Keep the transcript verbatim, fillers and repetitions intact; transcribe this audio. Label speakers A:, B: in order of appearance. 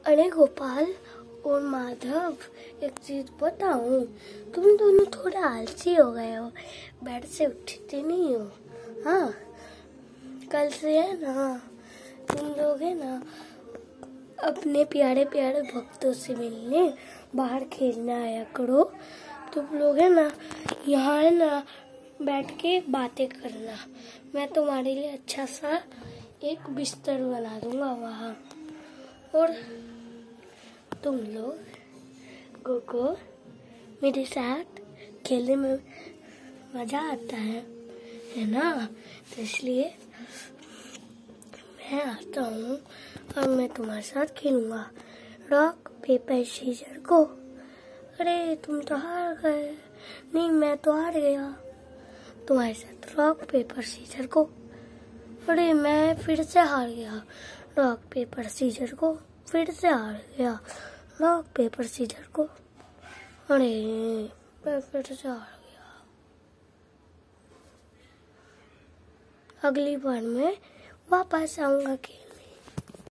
A: अरे गोपाल और माधव, एक चीज बताऊं, तुम दोनों थोड़ा आलसी हो गए हो, बेड से उठते नहीं हो। हाँ, कल से है ना तुम लोग है ना अपने प्यारे प्यारे भक्तों से मिलने बाहर खेलने आया करो। तुम लोग है ना यहाँ है ना बैठ के बातें करना। मैं तुम्हारे लिए अच्छा सा एक बिस्तर बना दूंगा वहाँ, और तुम लोग गोगो मेरे साथ खेलने में मजा आता है है ना। तो इसलिए मैं आता हूँ और मैं तुम्हारे साथ खेलूंगा रॉक पेपर सीजर को। अरे तुम तो हार गए। नहीं, मैं तो हार गया तुम्हारे साथ रॉक पेपर सीजर को। अरे मैं फिर से हार गया रॉक पेपर सीजर को। फिर से हार गया रॉक पेपर सीजर को। अरे मैं फिर से हार गया। अगली बार मैं वापस आऊंगा खेलने।